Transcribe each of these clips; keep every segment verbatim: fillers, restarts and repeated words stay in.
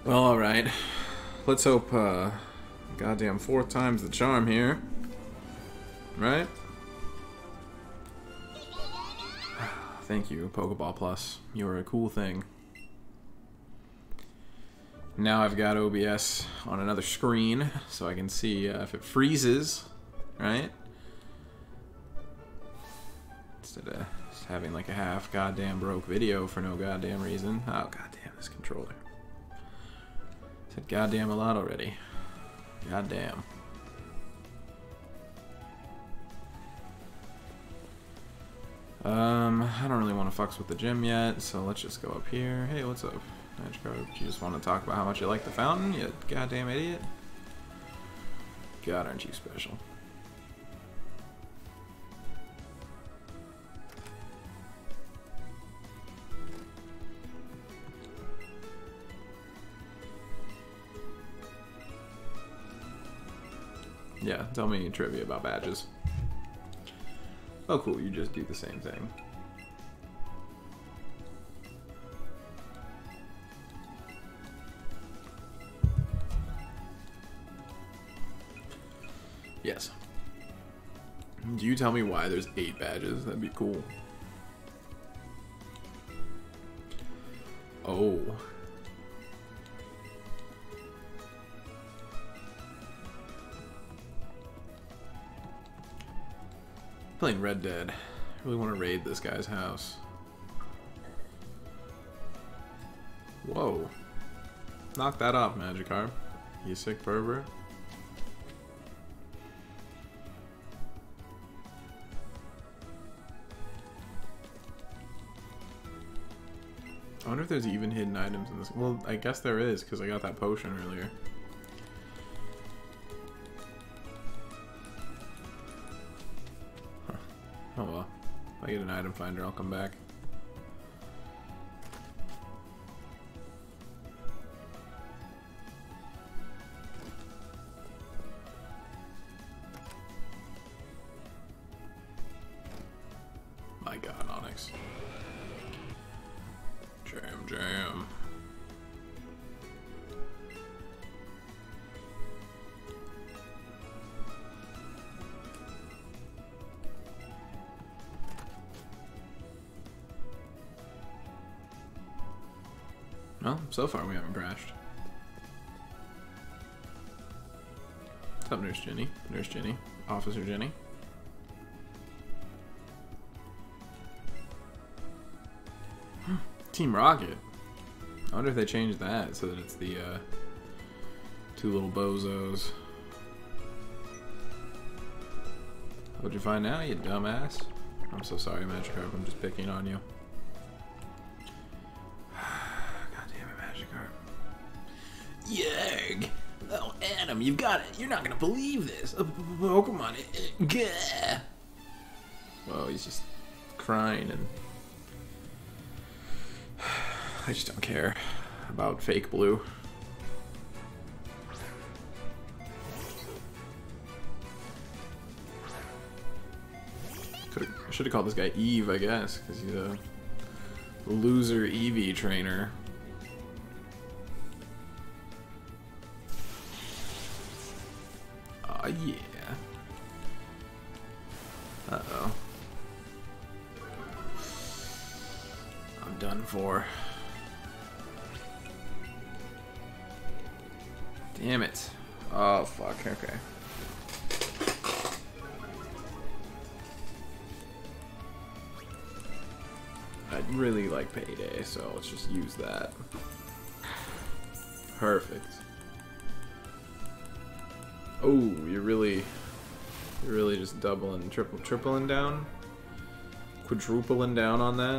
Well, alright. Let's hope, uh, goddamn fourth time's the charm here. Right? Thank you, Pokeball Plus. You're a cool thing. Now I've got O B S on another screen, so I can see uh, if it freezes, right? Instead of just having like a half goddamn broke video for no goddamn reason. Oh goddamn, this controller. Said goddamn a lot already. Goddamn. Um, I don't really want to fucks with the gym yet, so let's just go up here. Hey, what's up, Magikarp? You just want to talk about how much you like the fountain, you goddamn idiot? God, aren't you special? Yeah, tell me trivia about badges. Oh cool, you just do the same thing. Yes. Do you tell me why there's eight badges? That'd be cool. Oh. Playing Red Dead. I really want to raid this guy's house. Whoa. Knock that off, Magikarp. You sick pervert. I wonder if there's even hidden items in this. Well, I guess there is, because I got that potion earlier. Oh well. If I get an item finder, I'll come back. My god, Onyx. Jam, jam. Well, so far we haven't crashed. What's up, Nurse Jenny? Nurse Jenny. Officer Jenny. Team Rocket. I wonder if they changed that so that it's the uh, two little bozos. What'd you find now, you dumbass? I'm so sorry, Magikarp. I'm just picking on you. Yerg! Oh, Adam, you've got it. You're not gonna believe this. A Pokemon. Gah! Well, he's just crying, and I just don't care about fake blue. I should have called this guy Eve, I guess, because he's a loser Eevee trainer. Oh, yeah. Uh-oh. I'm done for. Damn it. Oh, fuck. Okay. I'd really like Payday, so let's just use that. Perfect. Oh, you're really, you're really just doubling, triple, tripling down, quadrupling down on that.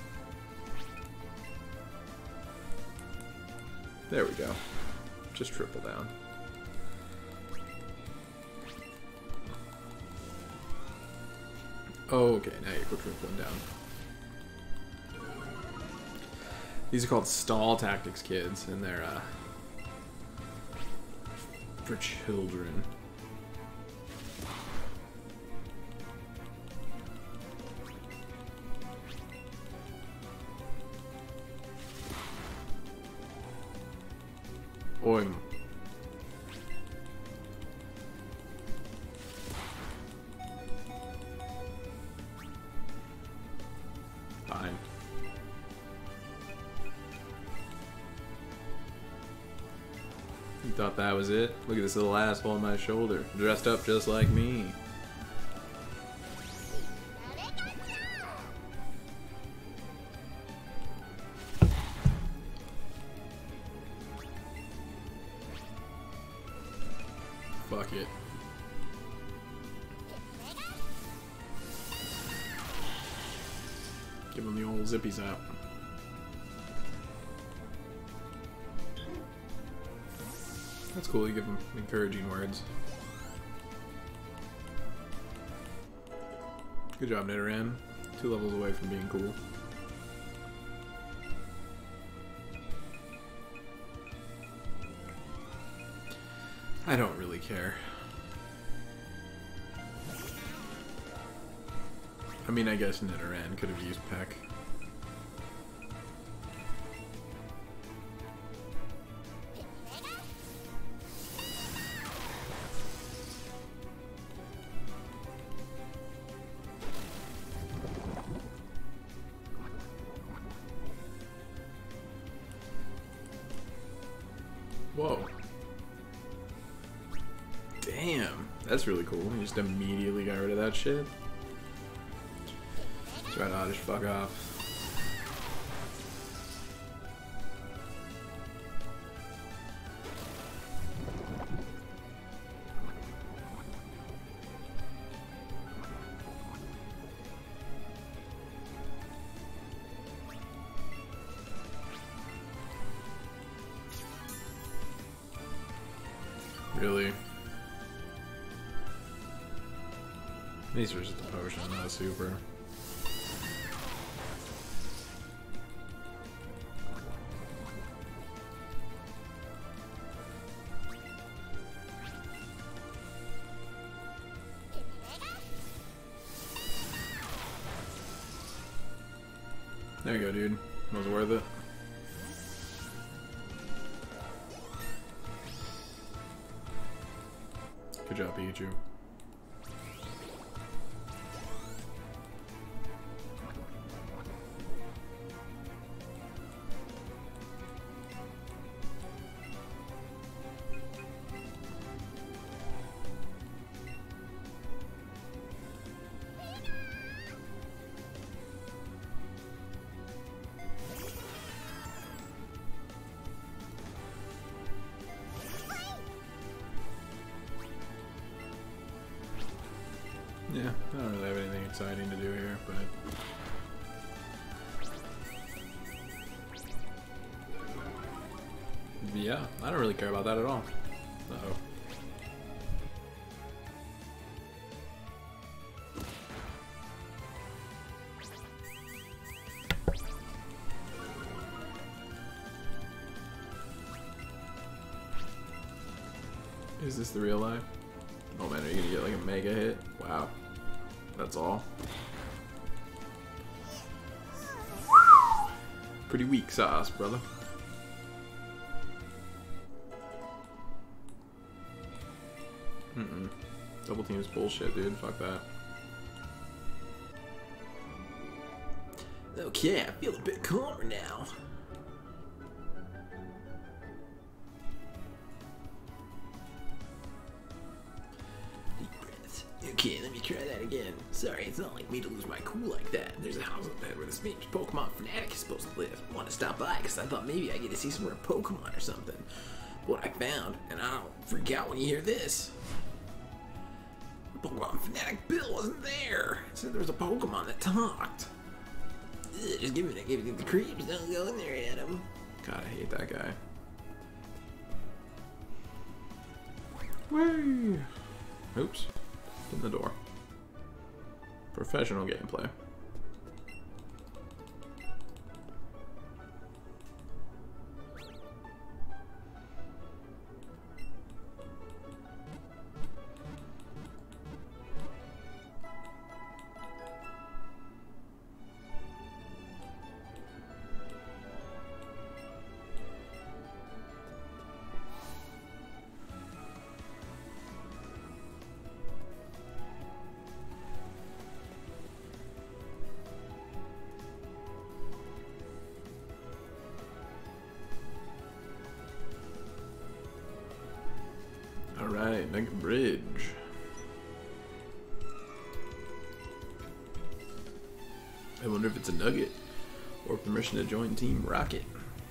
There we go. Just triple down. Okay, now you're quadrupling down. These are called stall tactics, kids, and they're uh, for children. Boing. Fine. You thought that was it? Look at this little asshole on my shoulder, dressed up just like me. Fuck it. Give him the old zippy zap. That's cool, you give him encouraging words. Good job, Nidoran. Two levels away from being cool. I don't really care. I mean, I guess Nidoran could have used Peck. Whoa. Damn, that's really cool. You just immediately got rid of that shit. That's right, I'll just fuck off. Really? These are just a potion, not a super. There you go, dude. Was it worth it? Good job, Pikachu. Yeah, I don't really have anything exciting to do here, but... yeah, I don't really care about that at all. Uh-oh. Is this the real life? Oh man, are you gonna get like a mega hit? Wow. That's all. Pretty weak sauce, brother. Mm-mm. Double team's bullshit, dude. Fuck that. Okay, I feel a bit calmer now. Okay, let me try that again. Sorry, it's not like me to lose my cool like that. There's a house up there where this famous Pokemon fanatic is supposed to live. I want to stop by because I thought maybe I get to see some rare Pokemon or something. What I found, and I don't freak out when you hear this. Pokemon fanatic Bill wasn't there. It said there was a Pokemon that talked. Ugh, just give me that, give me the creeps. Don't go in there, Adam. God, I hate that guy. Whee! Oops. In the door. Professional gameplay. Mega Bridge. I wonder if it's a nugget or permission to join Team Rocket.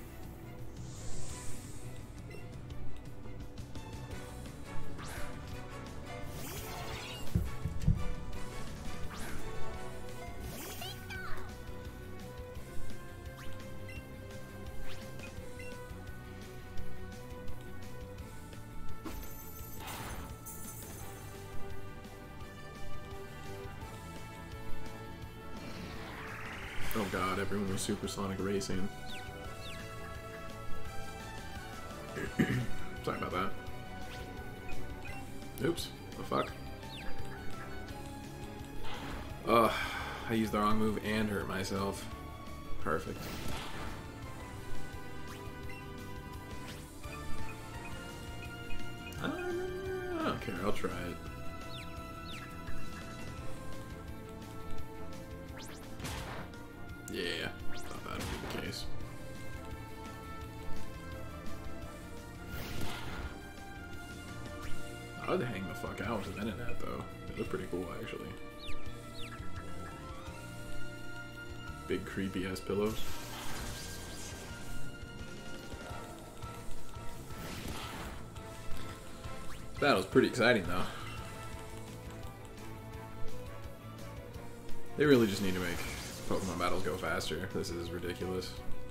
Oh god, everyone was supersonic racing. Sorry about that. Oops. The fuck? Ugh. I used the wrong move and hurt myself. Perfect. I don't care, I'll try it. Yeah, thought that would be the case. I would hang the fuck out with the Venonat though. They look pretty cool actually. Big creepy ass pillows. This battle's pretty exciting though. They really just need to make Pokemon battles go faster. This is ridiculous.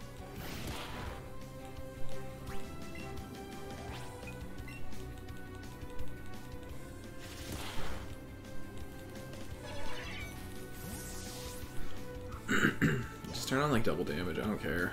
Just turn on like double damage, I don't care.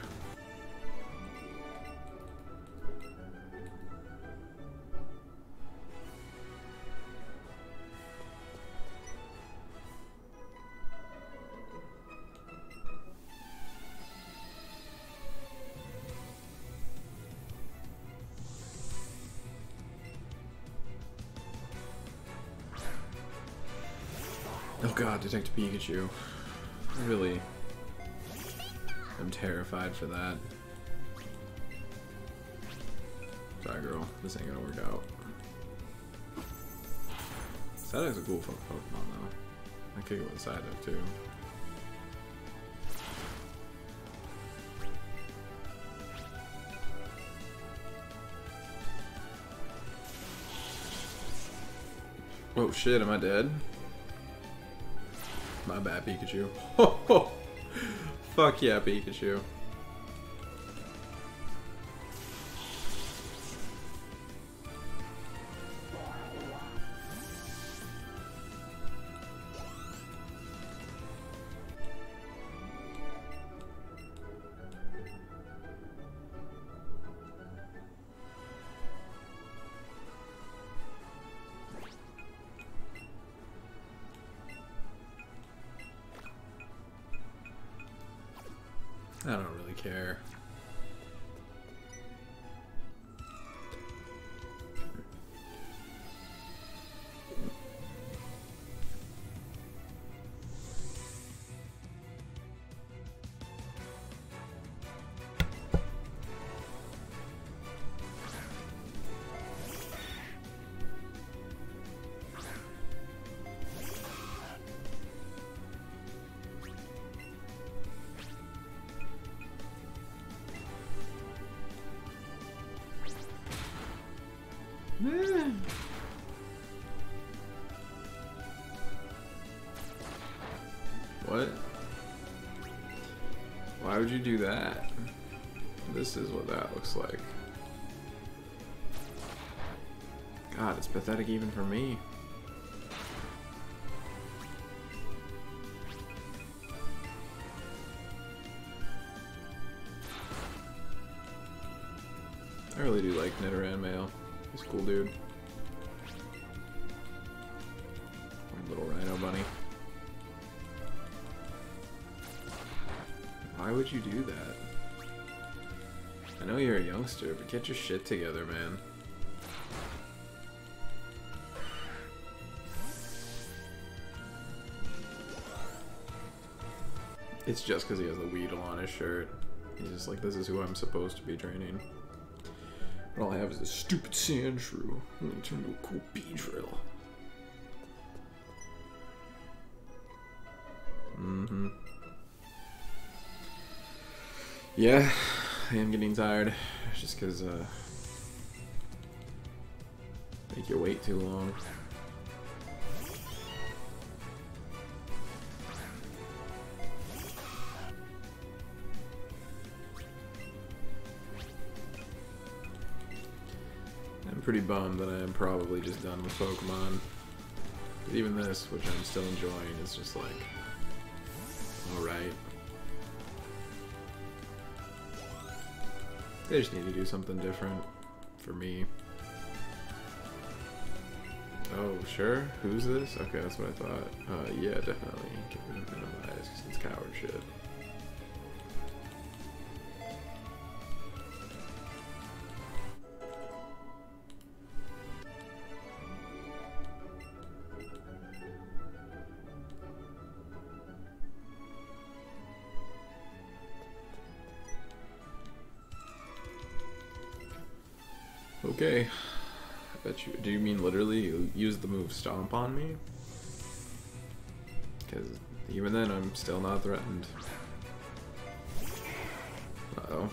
Oh god, Detective Pikachu. I really am terrified for that. Sorry girl, this ain't gonna work out. Psyduck's a cool fucking Pokemon though. I could go with Psyduck too. Oh shit, am I dead? My bad, Pikachu. Ho ho! Fuck yeah, Pikachu. I don't really care. What? Why would you do that? This is what that looks like. God, it's pathetic even for me. I really do like Nidoran Male. He's a cool dude. Little Rhino Bunny. Why would you do that? I know you're a youngster, but get your shit together, man. It's just because he has a Weedle on his shirt. He's just like, this is who I'm supposed to be training. All I have is this stupid sand shrew. I'm gonna turn into a cool Beedrill. Mm-hmm. Yeah, I am getting tired. Just because, uh... make you wait too long. I'm pretty bummed that I am probably just done with Pokemon. Even this, which I'm still enjoying, is just like... alright. They just need to do something different for me. Oh, sure? Who's this? Okay, that's what I thought. Uh, yeah, definitely. Get rid of minimize, because it's coward shit. Okay. I bet you. Do you mean literally you use the move Stomp on me? Because even then, I'm still not threatened. Uh-oh.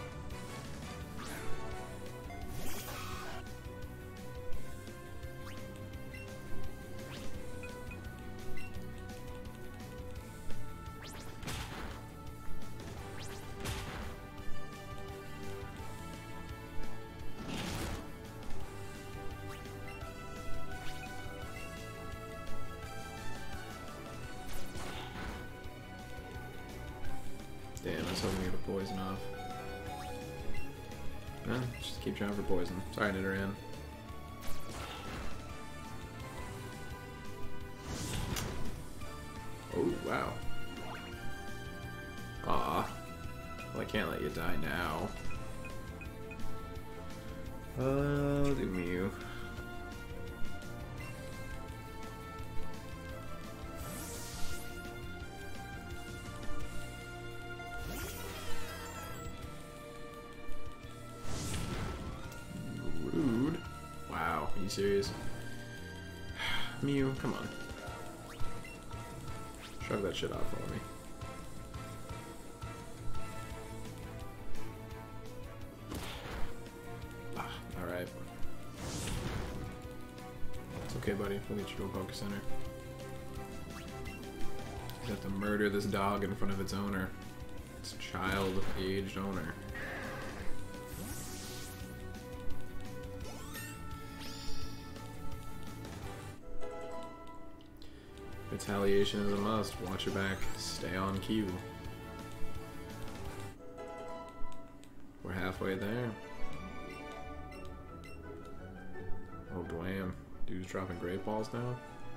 Damn, I was hoping to get a poison off. No, just keep trying for poison. Sorry, Nidoran. Oh, wow. Aw. Well, I can't let you die now. Oh, do Mew. Are you serious? Mew, come on. Shrug that shit off for me. Ah, alright. It's okay, buddy. We'll get you to a Poké Center. You have to murder this dog in front of its owner. Its child-aged owner. Retaliation is a must. Watch your back. Stay on cue. We're halfway there. Oh, damn. Dude's dropping great balls now.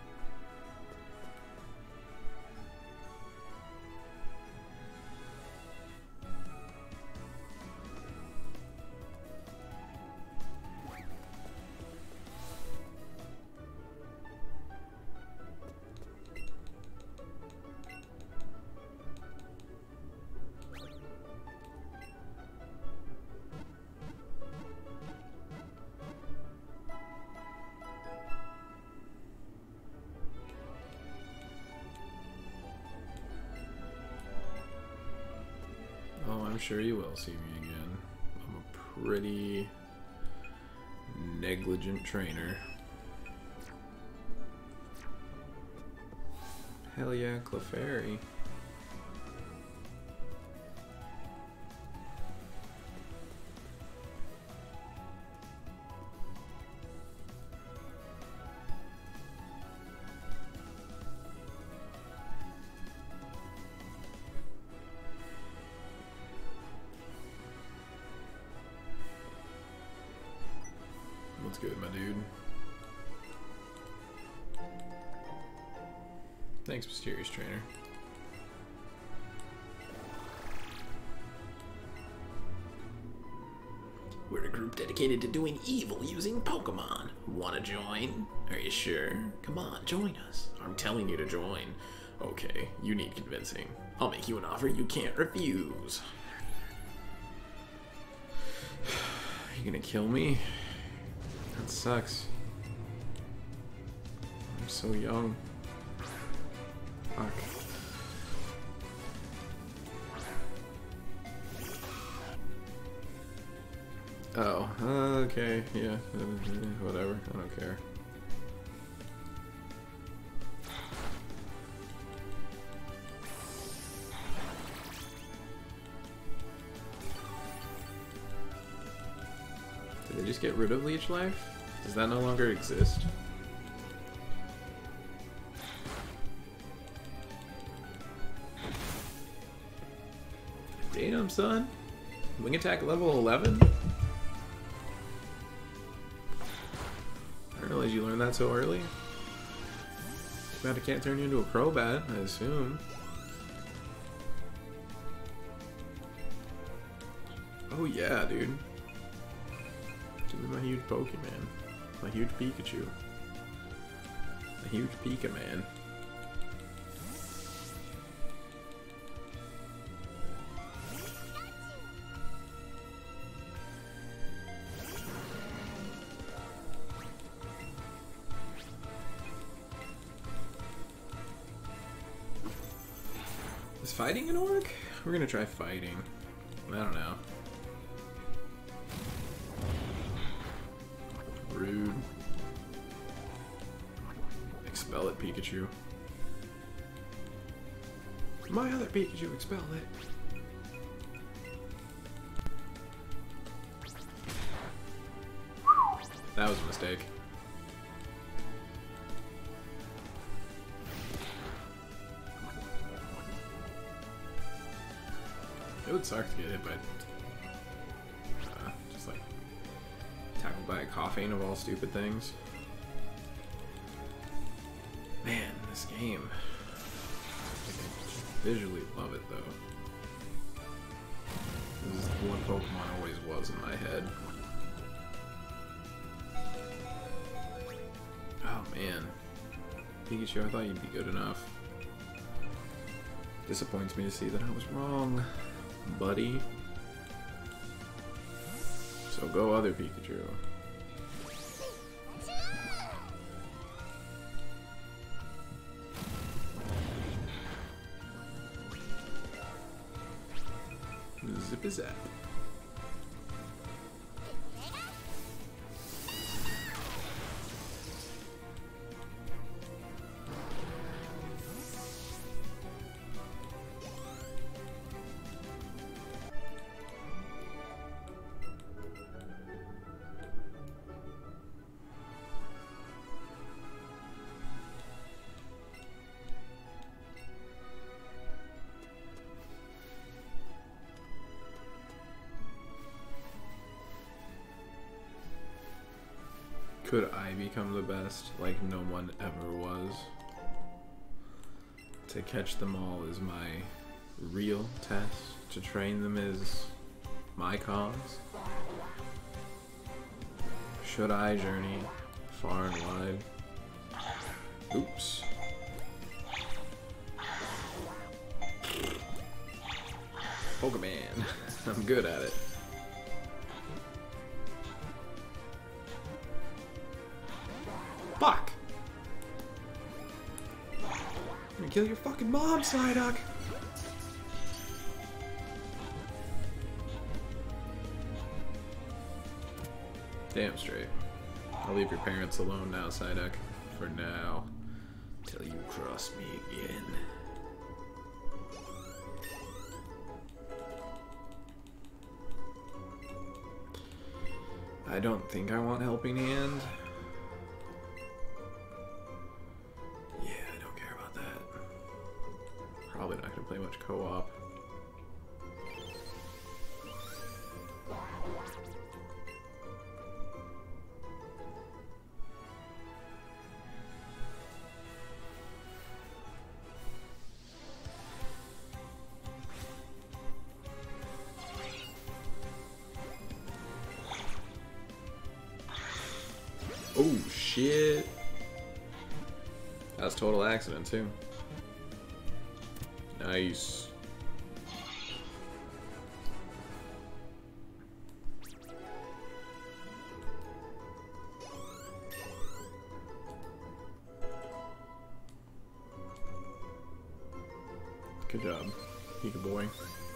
I'm sure you will see me again. I'm a pretty negligent trainer. Hell yeah, Clefairy. What's good, my dude? Thanks, Mysterious Trainer. We're a group dedicated to doing evil using Pokemon. Wanna join? Are you sure? Come on, join us. I'm telling you to join. Okay, you need convincing. I'll make you an offer you can't refuse. you gonna kill me? That sucks. I'm so young. Fuck. Oh, uh, okay, yeah, whatever, I don't care. Did they just get rid of Leech Life? Does that no longer exist? Damn, son. Wing attack level eleven? I didn't realize you learned that so early. Glad I can't turn you into a Crobat, I assume. Oh yeah, dude. Give me my huge Pokemon. My huge Pikachu. A huge Pika man. Is fighting gonna work? We're gonna try fighting. I don't know. Rude. Expel it, Pikachu. My other Pikachu, expel it. That was a mistake. It would suck to get hit by, uh, just like, tackled by a coughing of all stupid things. Man, this game. I visually love it though. This is what Pokemon always was in my head. Oh man. Pikachu, I thought you'd be good enough. Disappoints me to see that I was wrong, buddy. So go other Pikachu. Zip is zap. Could I become the best like no one ever was? To catch them all is my real test. To train them is my cause. Should I journey far and wide? Oops. Pokemon. I'm good at it. Fuck! I'm gonna kill your fucking mom, Psyduck! Damn straight. I'll leave your parents alone now, Psyduck. For now. Till you cross me again. I don't think I want Helping Hand. Probably not going to play much co-op. Oh shit! That was total accident too. Nice. Good job, Pika boy.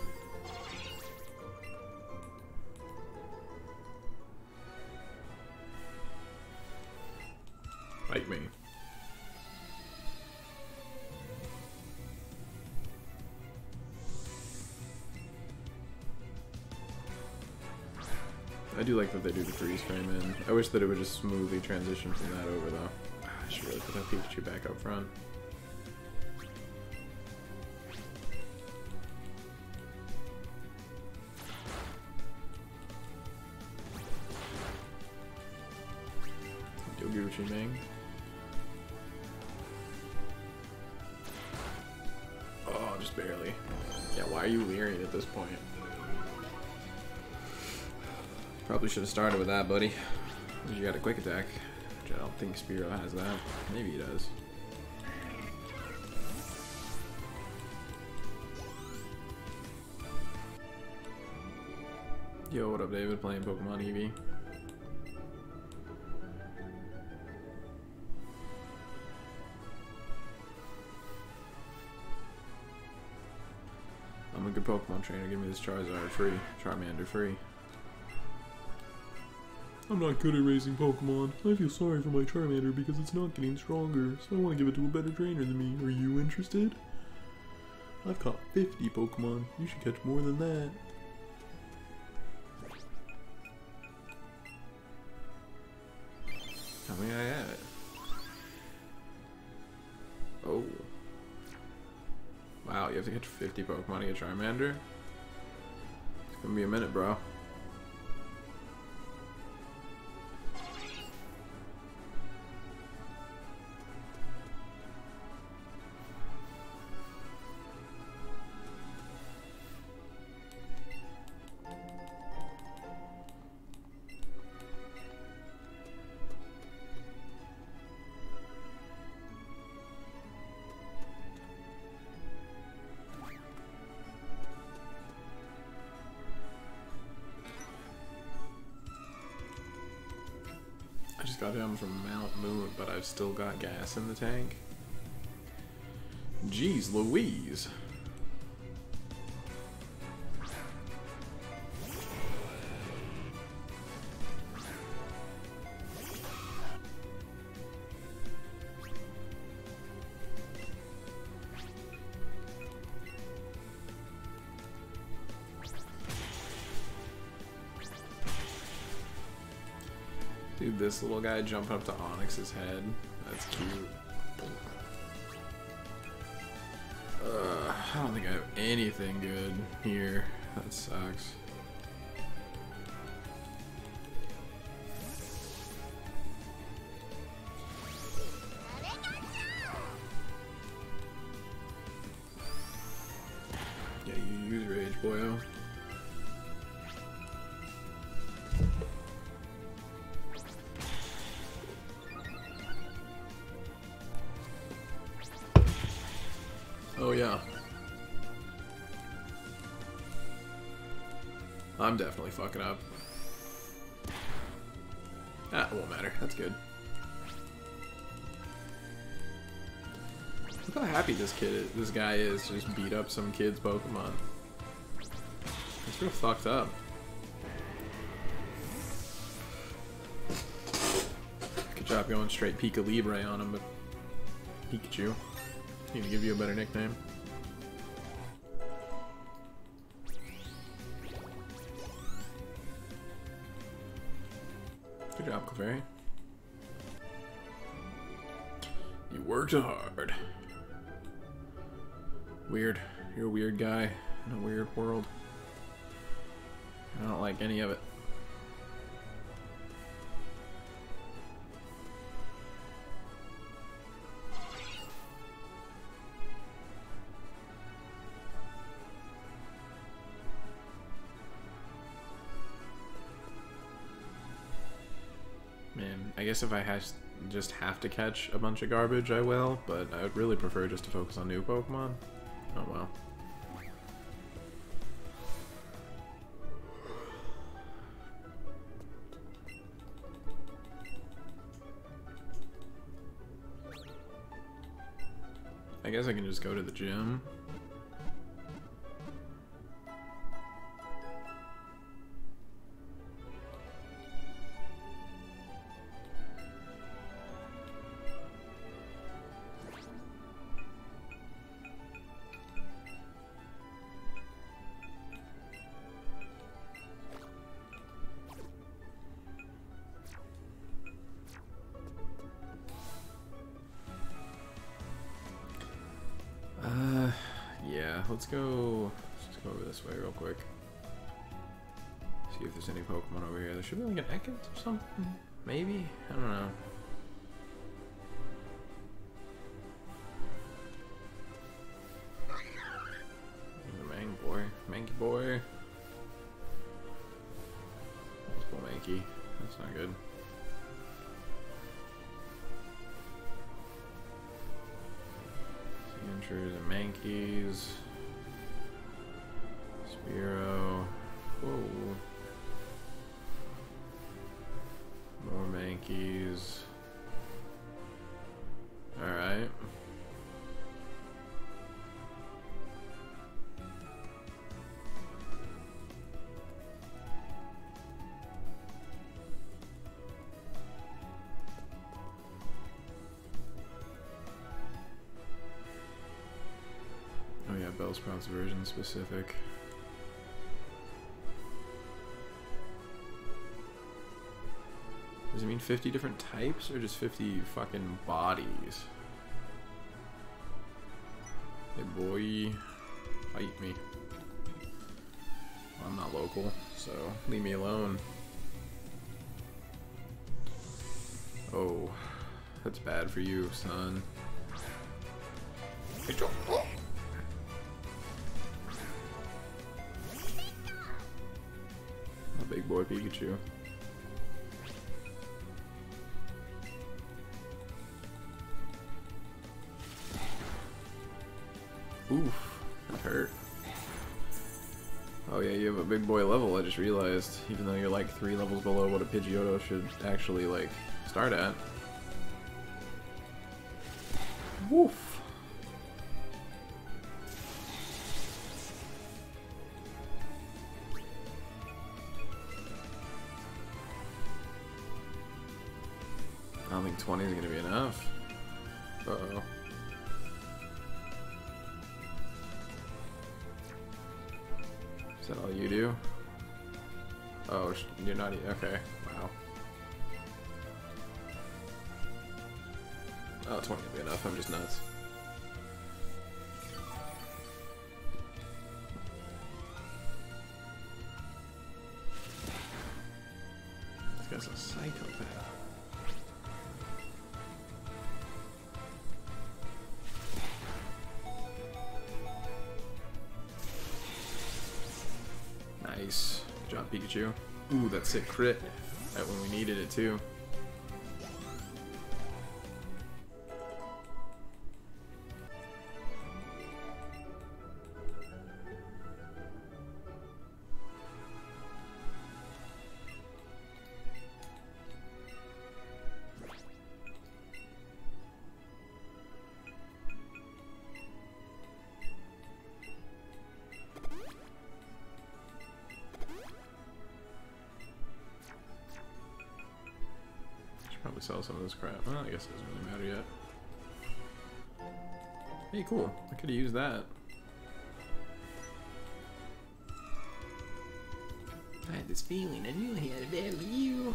Fight me. I do like that they do the freeze frame in. I wish that it would just smoothly transition from that over though. I should really put that Pikachu back up front. Gucci Ming. Oh, just barely. Yeah, why are you leering at this point? Probably should have started with that, buddy. You got a quick attack, which I don't think Spearow has that. Maybe he does. Yo, what up, David? Playing Pokemon Eevee. I'm a good Pokemon trainer. Give me this Charizard free. Charmander free. I'm not good at raising Pokemon. I feel sorry for my Charmander because it's not getting stronger, so I want to give it to a better trainer than me. Are you interested? I've caught fifty Pokemon. You should catch more than that. How many I at? Oh. Wow, you have to catch fifty Pokemon to get Charmander? It's gonna be a minute, bro. I just got down from Mount Moon, but I've still got gas in the tank. Jeez Louise. Dude, this little guy jumping up to Onyx's head. That's cute. Uh, I don't think I have anything good here. That sucks. Yeah, you use Rage, boyo. Oh yeah. I'm definitely fucking up. Ah, it won't matter. That's good. Look how happy this kid is, this guy is to just beat up some kid's Pokemon. It's real fucked up. Good job going straight Pika Libre on him, but Pikachu. Need to give you a better nickname. Good job, Clefairy. You worked hard. Weird. You're a weird guy in a weird world. I don't like any of it. Man, I guess if I has just have to catch a bunch of garbage, I will, but I would really prefer just to focus on new Pokemon. Oh well. I guess I can just go to the gym. yeah, let's go. Let's go over this way real quick. See if there's any Pokemon over here. There should be like an Ekans or something. Maybe? I don't know. There's a Mang boy. Manky boy. Let's pull Mankey. That's not good. Sientures and Mankeys. Spearow. Whoa. More Mankeys. Alright. Oh yeah, Bellsprout's version specific. Does it mean fifty different types or just fifty fucking bodies? Hey boy, fight me. I'm not local, so leave me alone. Oh, that's bad for you, son. A big boy Pikachu. Oof, that hurt. Oh yeah, you have a big boy level, I just realized. Even though you're like three levels below what a Pidgeotto should actually like start at. Woof. I don't think twenty is gonna be enough. Uh-oh. Is that all you do? Oh, you're not e- okay. Wow. Oh, twenty will be enough. I'm just nuts. This guy's a psychopath. Nice. Good job, Pikachu. Ooh, that sick crit. Right when we needed it, too. Probably sell some of this crap. Well, I guess it doesn't really matter yet. Hey, cool. I could have used that. I had this feeling. I knew he had a bad view.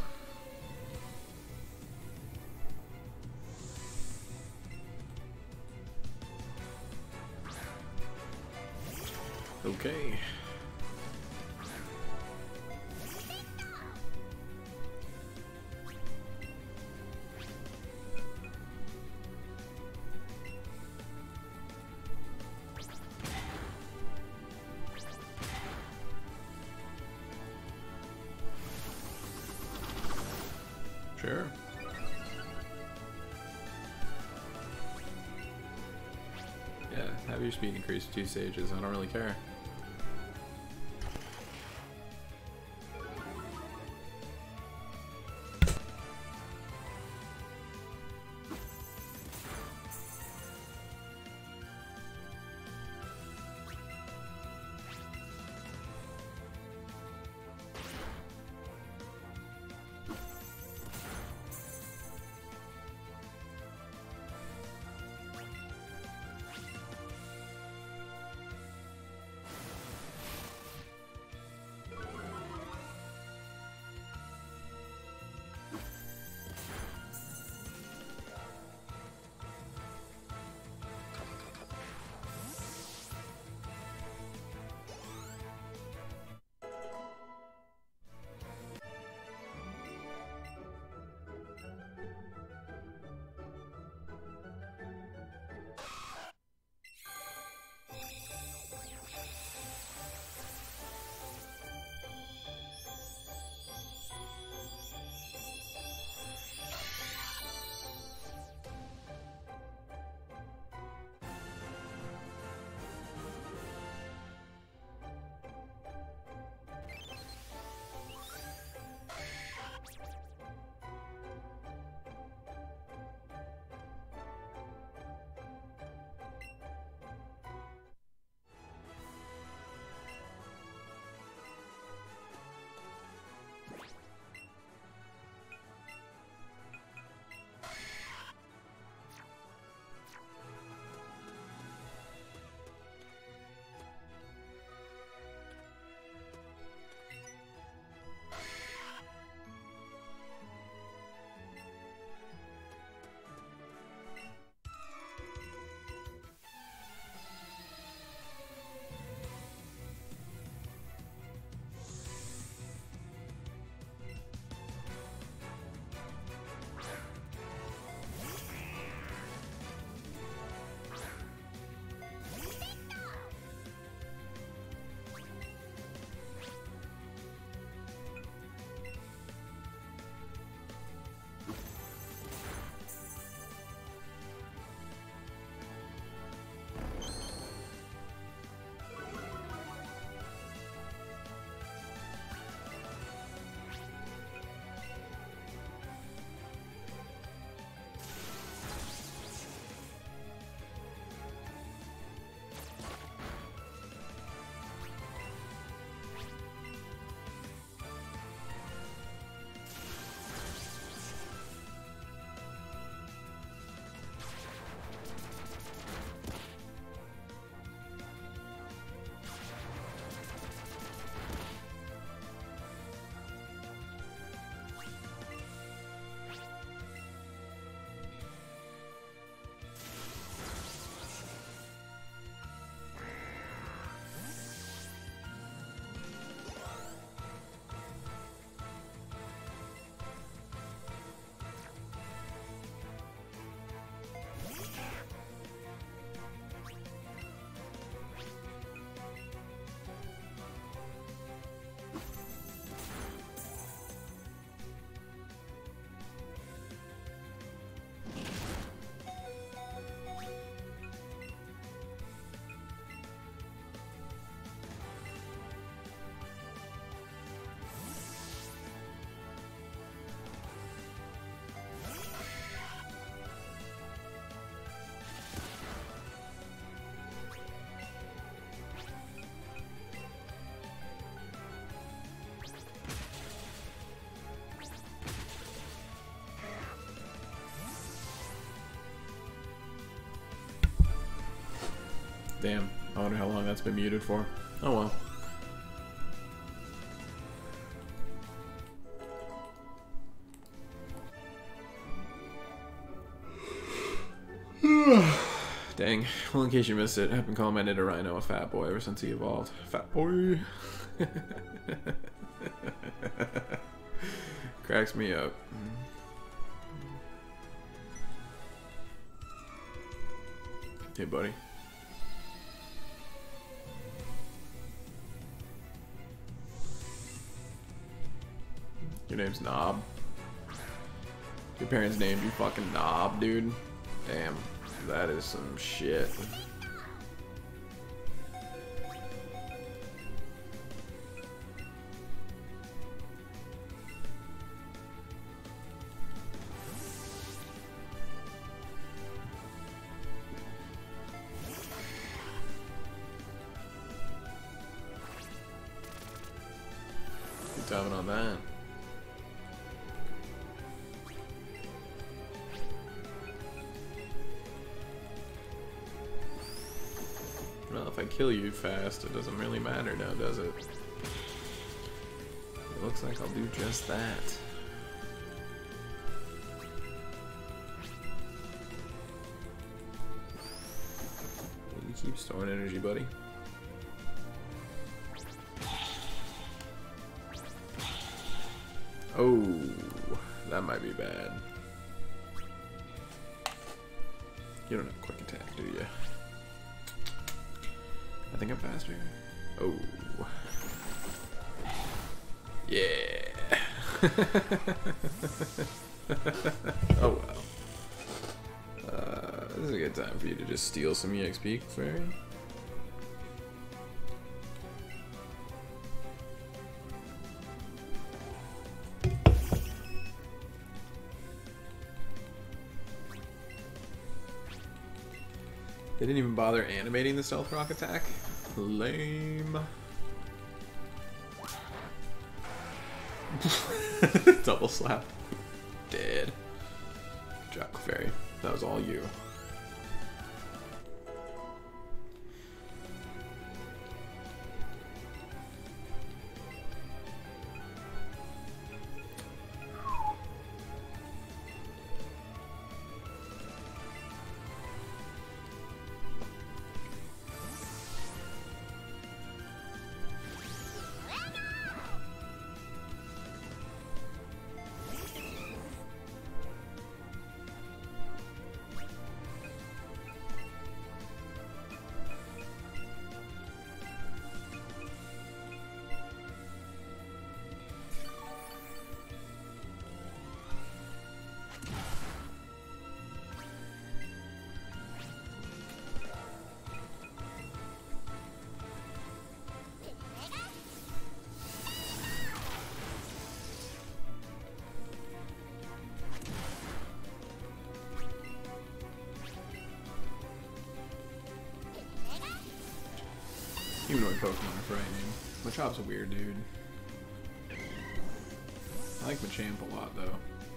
Okay. Sure. Yeah, have your speed increase two stages. I don't really care. Damn. I wonder how long that's been muted for. Oh well. Dang. Well, in case you missed it, I've been calling my Nidorino a fat boy ever since he evolved. Fat boy. Cracks me up. Hey, buddy. Your name's Knob. Your parents named you fucking Knob, dude. Damn. That is some shit. Good timing on that. Well, if I kill you fast, it doesn't really matter now, does it? It looks like I'll do just that. You keep storing energy, buddy. Oh, that might be bad. You don't have quick attack, do you? I think I'm faster. Oh. Yeah. Oh well. Uh, this is a good time for you to just steal some E X P, Fairy. They didn't even bother animating the stealth rock attack. Lame. Double slap. Dead. Good job, Fairy. That was all you. Humanoid Pokemon are frightening. Machopp's a weird dude. I like Machamp a lot, though.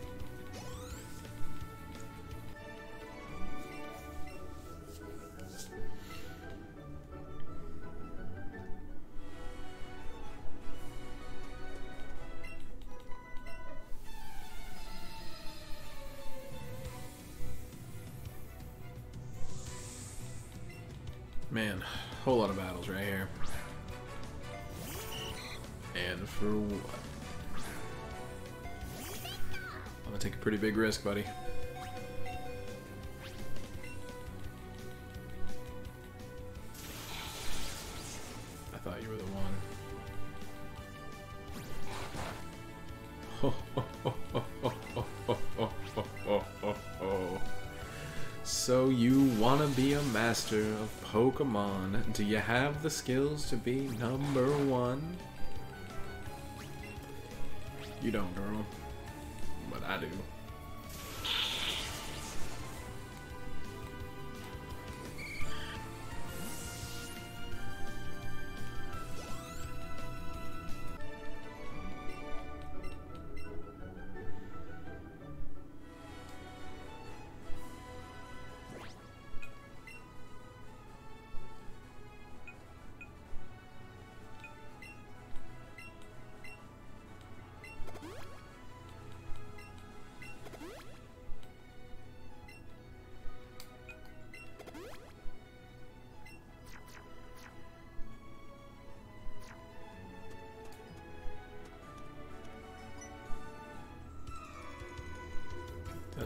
Man, whole lot of battles right here. And for what? I'm gonna take a pretty big risk, buddy. I thought you were the one. Ho, ho, ho, ho, ho, ho, ho, ho, ho, ho. So you wanna be a master of Pokemon? Do you have the skills to be number one? You don't, girl. But I do.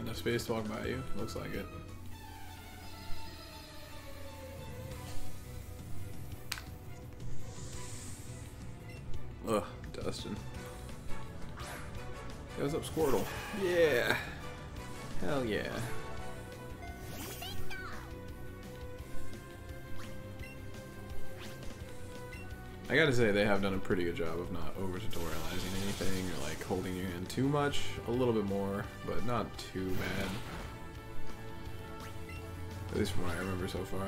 enough space to walk by you. Looks like it. Ugh, Dustin. Hey, what's up, Squirtle? Yeah. Hell yeah. I gotta say, they have done a pretty good job of not over-tutorializing anything or like holding you in too much. A little bit more, but not too bad. At least from what I remember so far.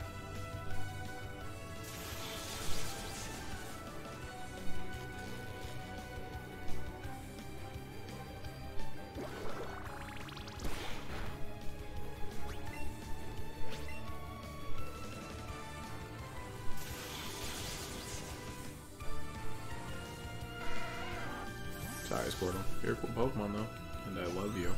Sorry, Squirtle. You're a cool Pokemon, though. And I love you.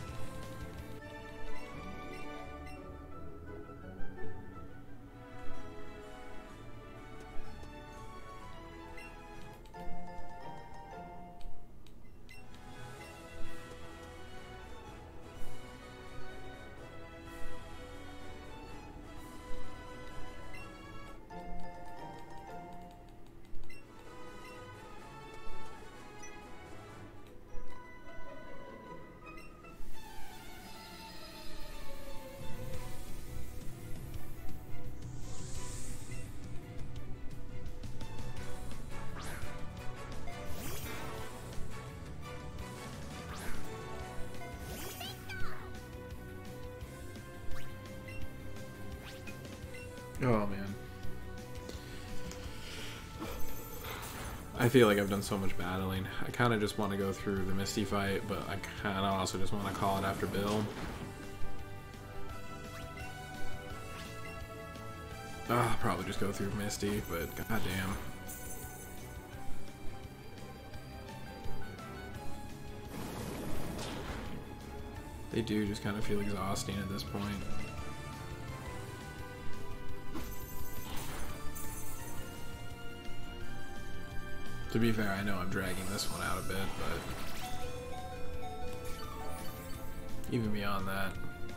Oh man. I feel like I've done so much battling. I kind of just want to go through the Misty fight, but I kind of also just want to call it after Bill. Oh, I'll probably just go through Misty, but goddamn. They do just kind of feel exhausting at this point. To be fair, I know I'm dragging this one out a bit, but even beyond that.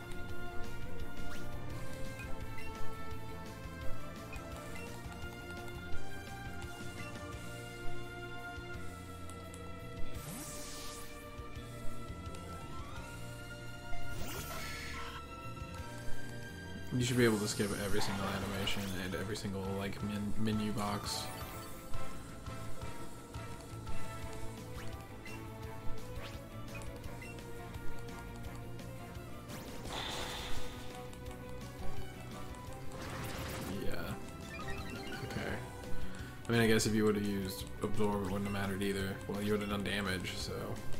You should be able to skip every single animation and every single like min menu box. I mean, I guess if you would have used Absorb, it wouldn't have mattered either. Well, you would have done damage, so...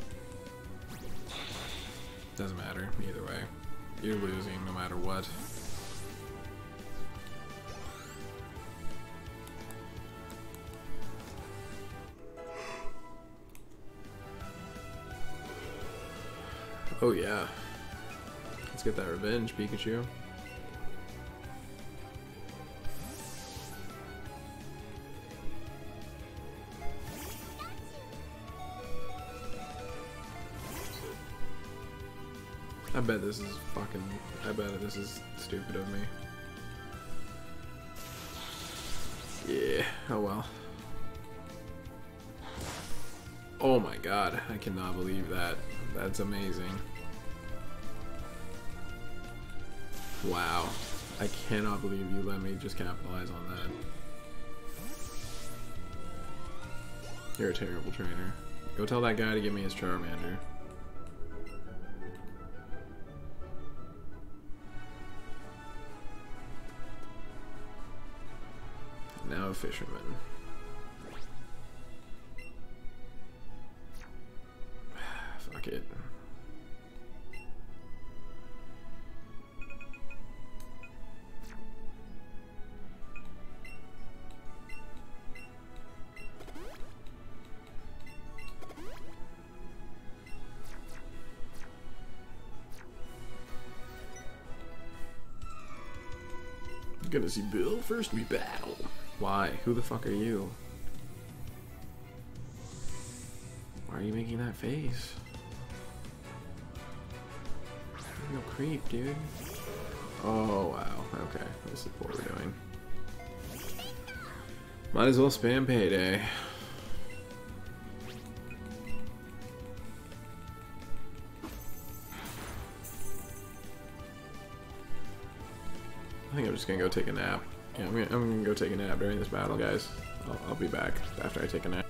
Doesn't matter, either way. You're losing no matter what. Oh yeah. Let's get that revenge, Pikachu. I bet this is fucking... I bet this is stupid of me. Yeah, oh well. Oh my god, I cannot believe that. That's amazing. Wow. I cannot believe you let me just capitalize on that. You're a terrible trainer. Go tell that guy to give me his Charmander. Now a fisherman. Fuck it. Gonna see Bill? First we battle. Why? Who the fuck are you? Why are you making that face? No creep, dude. Oh, wow. Okay. This is what we're doing. Might as well spam payday. I think I'm just gonna go take a nap. Yeah, I'm gonna, I'm gonna go take a nap during this battle, guys. I'll, I'll be back after I take a nap.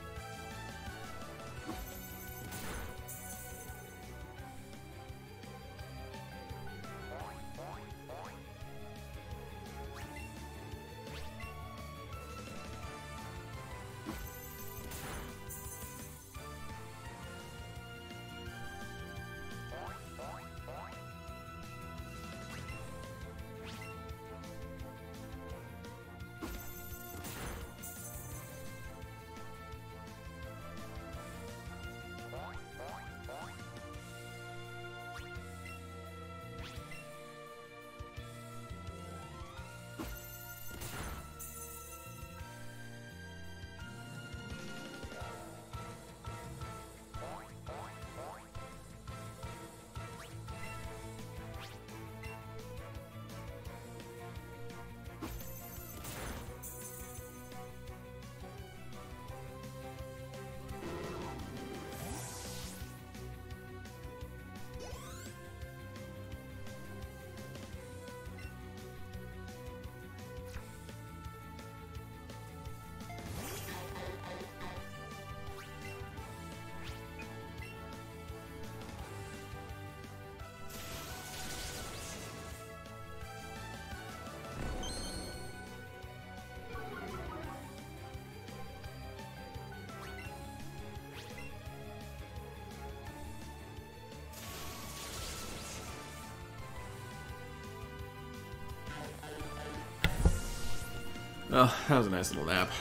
Oh, that was a nice little nap.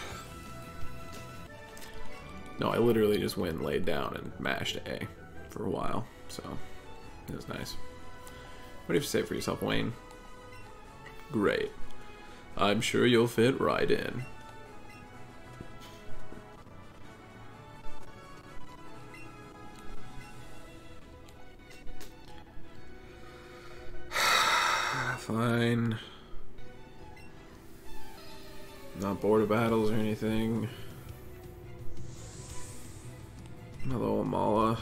No, I literally just went and laid down and mashed A for a while, so it was nice. What do you have to say for yourself, Wayne? Great. I'm sure you'll fit right in. Fine. Not bored of battles or anything. Hello, Amala.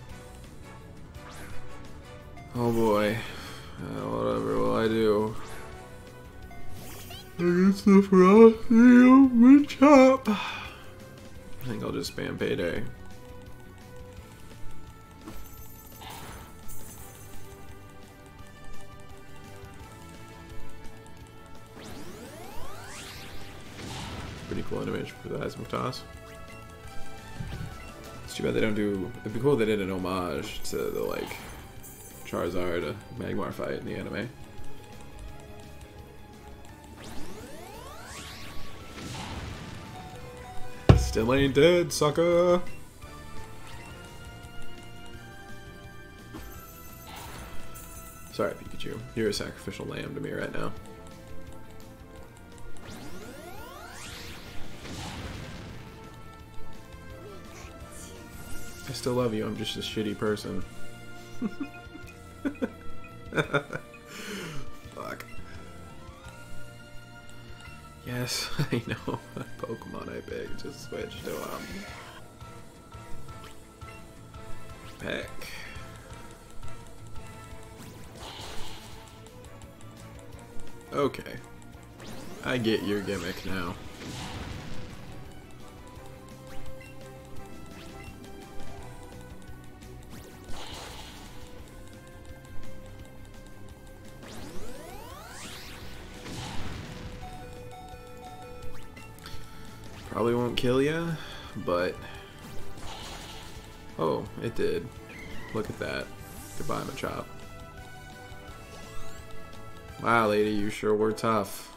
Oh boy. Uh, whatever will I do? I guess the frosty open chop. I think I'll just spam payday. Pretty cool image for the Seismic Toss. It's too bad they don't do. It'd be cool if they did an homage to the like Charizard Magmar fight in the anime. Still ain't dead, sucker. Sorry, Pikachu. You're a sacrificial lamb to me right now. I still love you, I'm just a shitty person. Fuck. Yes, I know. Pokemon I picked just switched to um Peck. Okay. I get your gimmick now. Probably won't kill ya, but oh, it did. Look at that. Goodbye, Machop. Wow, lady, you sure were tough.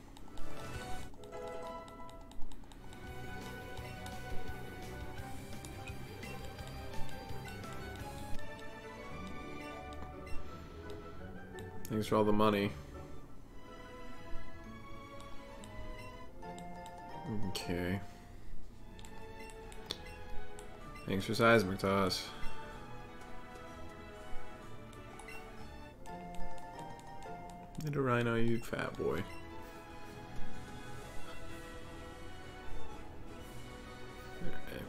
Thanks for all the money. Okay. Thanks for Seismic Toss. And a rhino, you fat boy. Alright.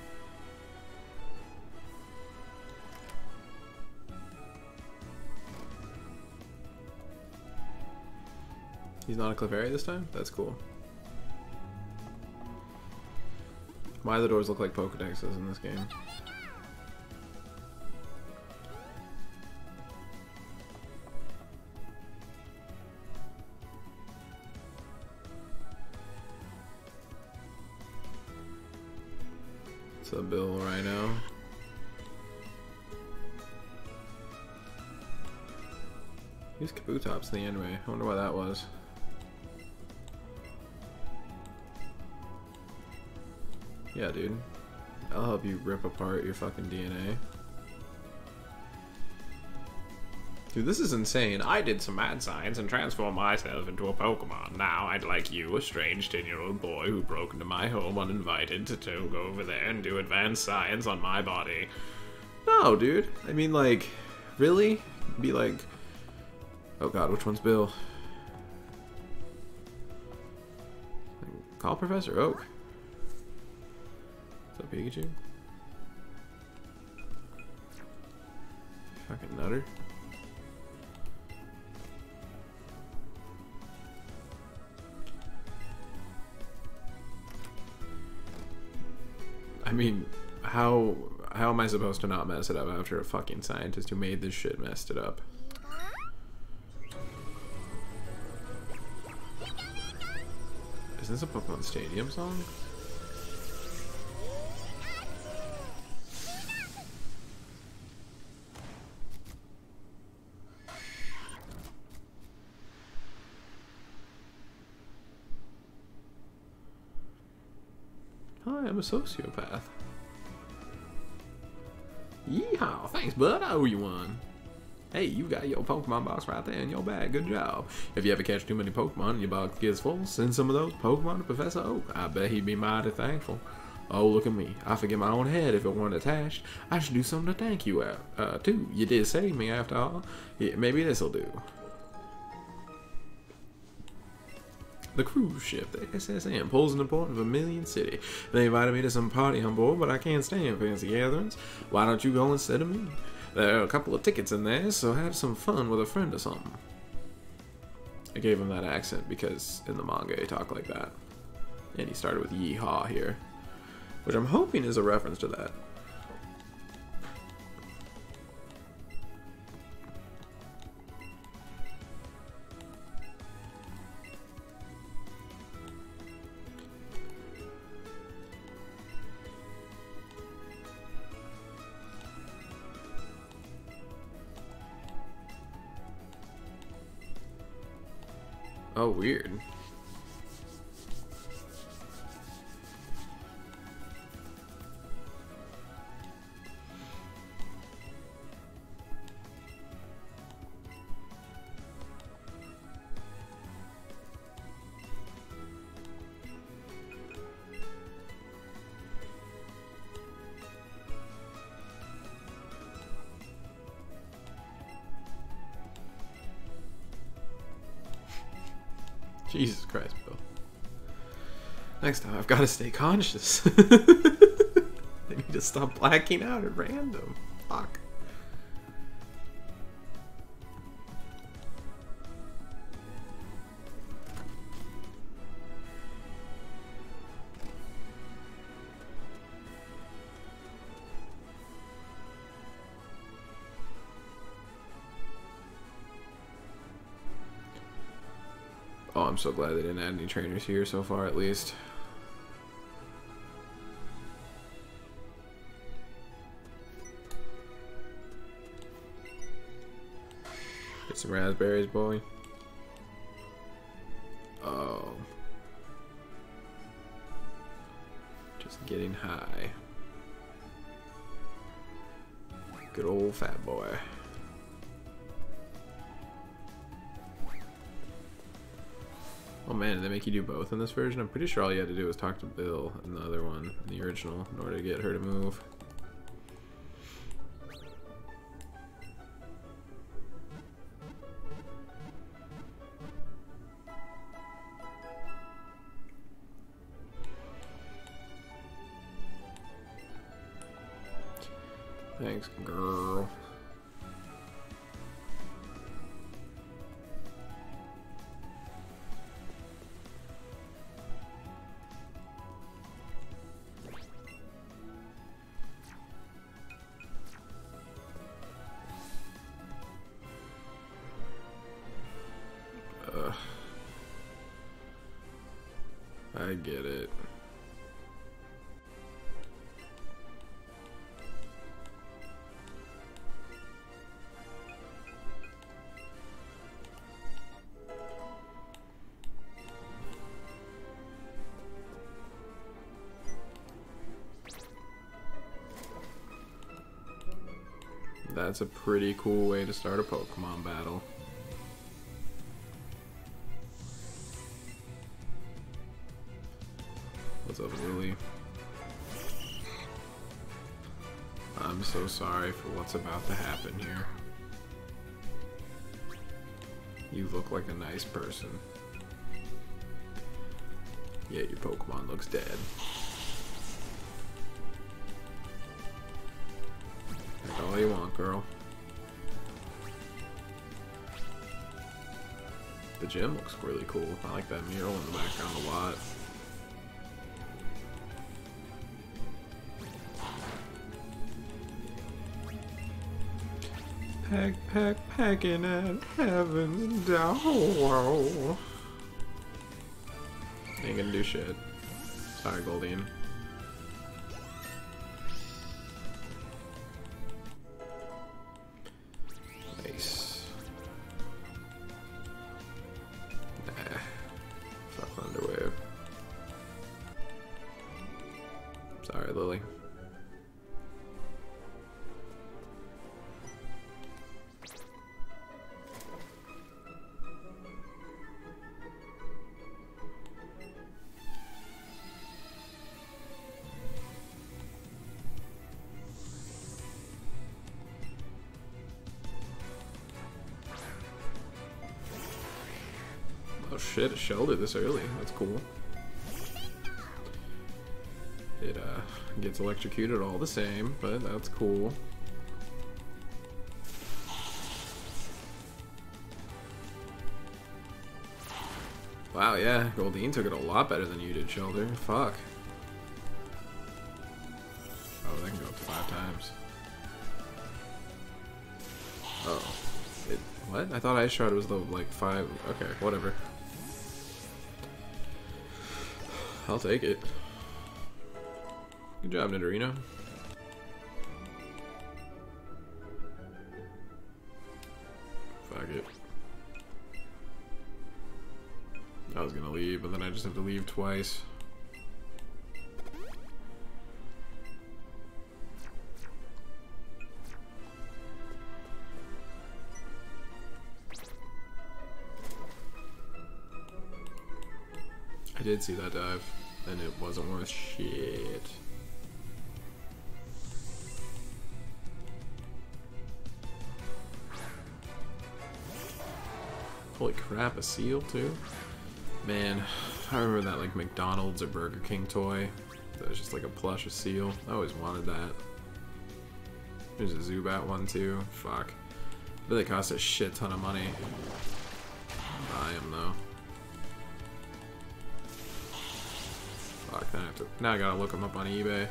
He's not a Clefairy this time? That's cool. Why do the doors look like Pokedexes in this game? What's up, Bill Rhino? Use Kabutops in the anime. I wonder why that was. Yeah, dude. I'll help you rip apart your fucking D N A. Dude, this is insane. I did some mad science and transformed myself into a Pokemon. Now I'd like you, a strange ten-year-old boy who broke into my home uninvited, to, to go over there and do advanced science on my body. No, dude. I mean, like, really? Be like... Oh god, which one's Bill? Call Professor Oak. What's up, Pikachu? Fucking nutter. I mean, how how am I supposed to not mess it up after a fucking scientist who made this shit messed it up? Is this a Pokemon Stadium song? Hi, I'm a sociopath. Yeehaw! Thanks, bud. I owe you one. Hey, you got your Pokemon box right there in your bag. Good job. If you ever catch too many Pokemon and your box gets full, send some of those Pokemon to Professor Oak. I bet he'd be mighty thankful. Oh, look at me. I forget my own head if it weren't attached. I should do something to thank you out, uh, too. You did save me after all. Yeah, maybe this'll do. The cruise ship, the S S M, pulls in the port of Vermilion City. They invited me to some party on board, but I can't stand fancy gatherings. Why don't you go instead of me? There are a couple of tickets in there, so have some fun with a friend or something. I gave him that accent because in the manga he talked like that. And he started with yeehaw here, which I'm hoping is a reference to that. Oh, weird. Jesus Christ, Bill. Next time, I've got to stay conscious. I need to stop blacking out at random. Fuck. Oh, I'm so glad they didn't add any trainers here so far, at least. Get some raspberries, boy. Oh. Just getting high. Good old fat boy. Oh man, did they make you do both in this version? I'm pretty sure all you had to do was talk to Bill in the other one, in the original, in order to get her to move. Thanks, girl. Ugh. I get it. That's a pretty cool way to start a Pokemon battle. What's up, Lily? I'm so sorry for what's about to happen here. You look like a nice person. Yet your Pokemon looks dead. That's all you want, girl. The gym looks really cool. I like that mural in the background a lot. Pack, pack, packing at heaven's door. Ain't gonna do shit. Sorry, Goldine. Nice. Nah. Fuck Thunderwave. Sorry, Lily. Oh shit, it shelled it this early. That's cool. It uh, gets electrocuted all the same, but that's cool. Wow, yeah, Goldine took it a lot better than you did, Shelter. Fuck. Oh, they can go up to five times. Oh. It, what? I thought Ice Shroud was the, like, five. Okay, whatever. I'll take it. Good job, Nidorino. Fuck it. I was gonna leave, but then I just have to leave twice. I did see that dive, and it wasn't worth shit. Holy crap, a seal too? Man, I remember that like McDonald's or Burger King toy. That was just like a plush of seal. I always wanted that. There's a Zubat one too. Fuck. But they cost a shit ton of money. Buy them though. Fuck, now I have to, now I gotta look them up on eBay.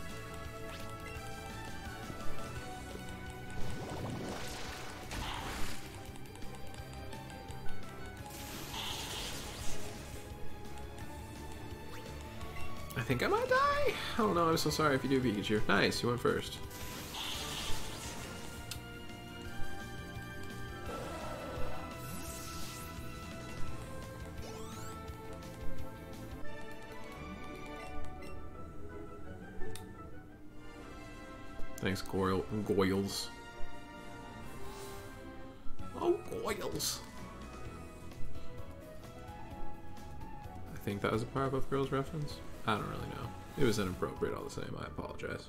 I think I might die. Oh no, I'm so sorry if you do, Pikachu. Nice, you went first. Thanks, Goyle Goyles. Oh, Goyles. I think that was a Powerpuff Girls reference. I don't really know. It was inappropriate all the same. I apologize.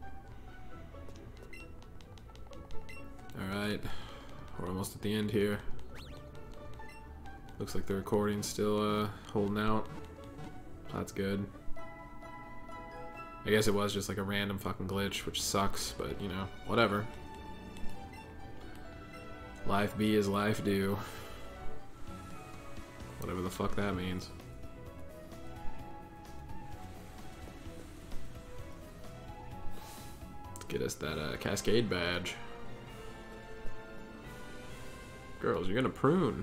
Alright. We're almost at the end here. Looks like the recording's still uh, holding out. That's good. I guess it was just like a random fucking glitch, which sucks, but you know, whatever. Life be as life do. Whatever the fuck that means. Let's get us that uh, Cascade badge. Girls, you're gonna prune.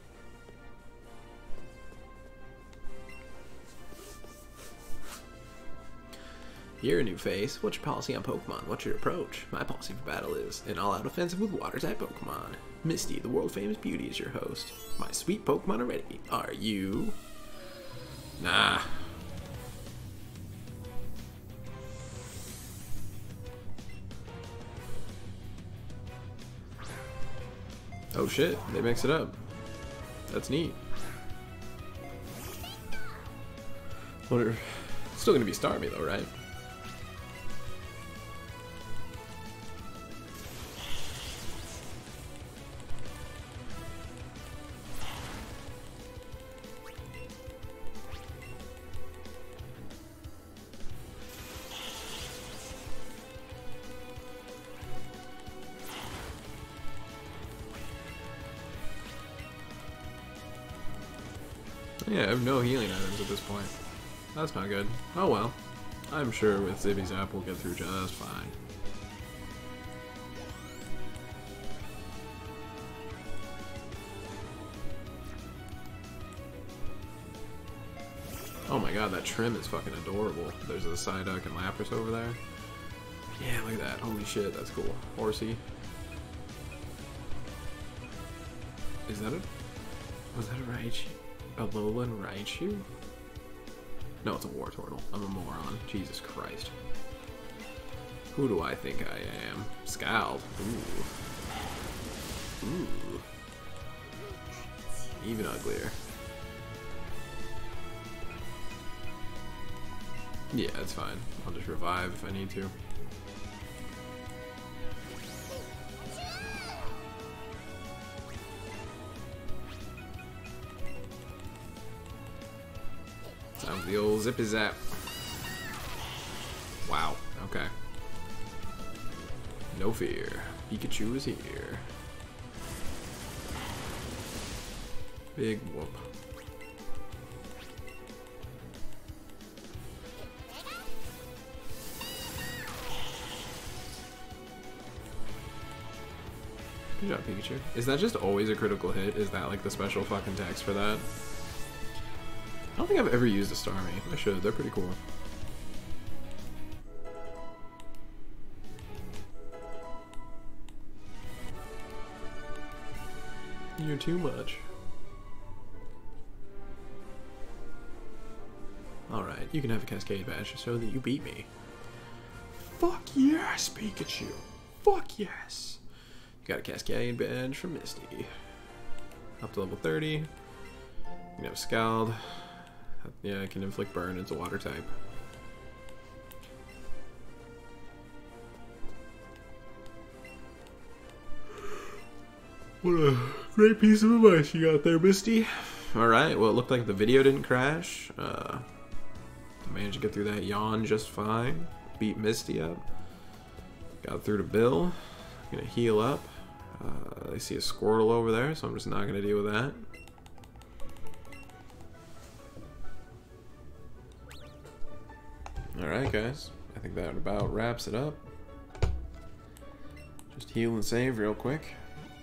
You're a new face. What's your policy on Pokemon? What's your approach? My policy for battle is an all-out offensive with water-type Pokemon. Misty, the world-famous beauty, is your host. My sweet Pokemon are ready. Are you? Nah. Oh shit, they mix it up. That's neat. Wonder... It's still gonna be Starmie though, right? Yeah, I have no healing items at this point. That's not good. Oh well. I'm sure with Zippy Zap we'll get through just fine. Oh my god, that trim is fucking adorable. There's a Psyduck and Lapras over there. Yeah, look at that. Holy shit, that's cool. Horsey. Is that a... Was that a Raichu? A Alolan Raichu? No, it's a Wartortle. I'm a moron. Jesus Christ. Who do I think I am? Scald. Ooh. Ooh. Even uglier. Yeah, it's fine. I'll just revive if I need to. Time for the old Zippy Zap. Wow, okay. No fear. Pikachu is here. Big whoop. Good job, Pikachu. Is that just always a critical hit? Is that like the special fucking text for that? I don't think I've ever used a Starmie. I should. They're pretty cool. You're too much. Alright, you can have a Cascade badge to show that you beat me. Fuck yes, Pikachu! Fuck yes! You got a Cascade badge from Misty. Up to level thirty. You can have Scald. Yeah, it can inflict burn. It's a water type. What a great piece of advice you got there, Misty. Alright, well, it looked like the video didn't crash. Uh, I managed to get through that yawn just fine. Beat Misty up. Got through to Bill. Gonna heal up. Uh, I see a Squirtle over there, so I'm just not gonna deal with that. Alright guys, I think that about wraps it up. Just heal and save real quick.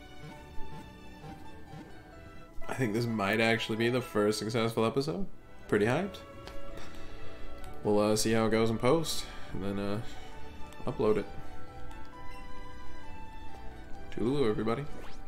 I think this might actually be the first successful episode. Pretty hyped. We'll uh, see how it goes in post, and then uh, upload it. Toodaloo everybody.